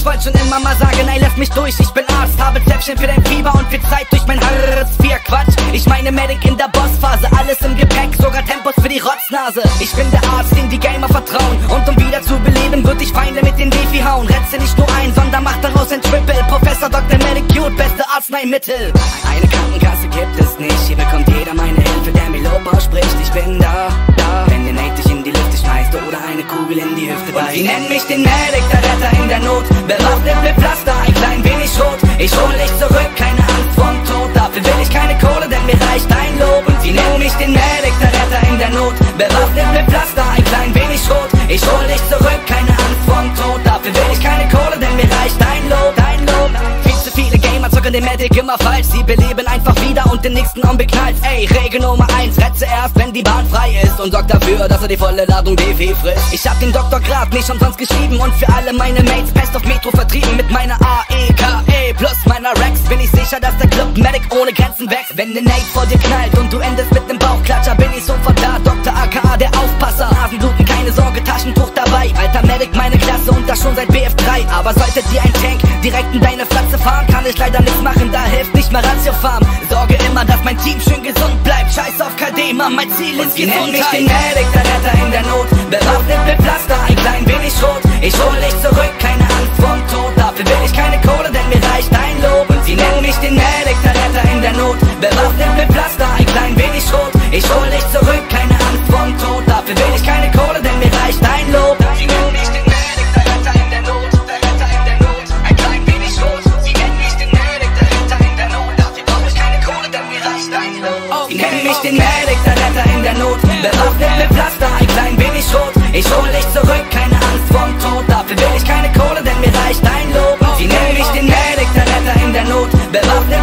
Ich wollte schon immer mal sagen, ey, lass mich durch, ich bin Arzt. Habe Zäpfchen für dein Fieber und viel Zeit durch mein Hartz IV. Quatsch, ich meine Medic in der Bossphase. Alles im Gepäck, sogar Tempos für die Rotznase. Ich bin der Arzt, dem die Gamer vertrauen. Und um wieder zu beleben, würd ich Feinde mit den Defi hauen. Retze nicht nur ein, sondern mach daraus ein Triple. Professor Dr. Medicute, beste Arzneimittel. Eine Krankenkasse gibt es nicht, hier bekommt jeder meine Hilfe, der mir Lob ausspricht. Ich bin da, wenn der Nate dich in die Lüfte schmeißt oder eine Kugel in die Hüfte beißt. Sie nennen mich den Medic, der Retter in der Not. Bewaffnet mit Pflaster, ein klein wenig rot. Ich hol dich zurück, keine Angst vorm Tod. Dafür will ich keine Kohle, denn mir reicht dein Lob. Und sie nennen mich den Medic, der Retter in der Not. Bewaffnet mit Pflaster, ein klein wenig rot. Ich hol dich zurück, keine Angst vorm Tod. Dafür will ich keine Kohle, denn mir reicht dein Lob. Viel zu viele Gamer zocken den Medic immer falsch. Sie beleben einfach wieder und den nächsten unbeknallt. Ey, Regel Nummer 1, retze erst, wenn die Bahn frei ist. Und sorg dafür, dass er die volle Ladung DW frisst. Ich hab den Doktorgrad nicht umsonst geschrieben. Und für alle meine Mates Pest auf Metro vertrieben. Mit meiner AEKE plus meiner Rex bin ich sicher, dass der Club Medic ohne Grenzen wächst. Wenn der Nate vor dir knallt und du endest mit nem Bauchklatscher, bin ich sofort da. Dr. AKA, der Aufpasser. Nasenbluten, keine Sorge, Taschentuch dabei. Alter Medic, meine Klasse und das schon seit BF3. Aber sollte dir ein Tank direkt in deine Flatze fahren, kann ich leider nichts machen, da hilft nicht mehr Ratiofarm. Sorge immer, dass mein Team schön gesund bleibt. Scheiß auf KD, Mann, mein Ziel ist Gesundheit. Sie nennen mich den Medic, der Retter in der Not. Bewaffnet mit Pflaster, ein klein wenig rot. Ich hol dich zurück, keine Angst vorm Tod. Dafür will ich keine Kohle, denn mir reicht dein Lob. Und sie nennen mich den Medic, der Retter in der Not. Bewaffnet mit Pflaster, ein klein wenig rot. Ich hol dich zurück, keine Angst vorm Tod. Dafür will ich keine Kohle, denn mir reicht dein Lob. Sie nennen mich den Medic, der Retter in der Not. Der Retter in der Not, ein klein wenig rot. Sie nennen mich den Medic, der Retter in der Not. Dafür brauch ich keine Kohle, denn mir reicht dein Lob. Sie nennen mich den Medic, der Retter in der Not. Bewaffnet mit Pflaster, ein klein wenig rot. Ich hol dich zurück, keine Angst vorm Tod. Dafür will ich keine Kohle, denn mir reicht dein Lob. Sie nennen mich den Medic, der Retter in der Not. Bewaffnet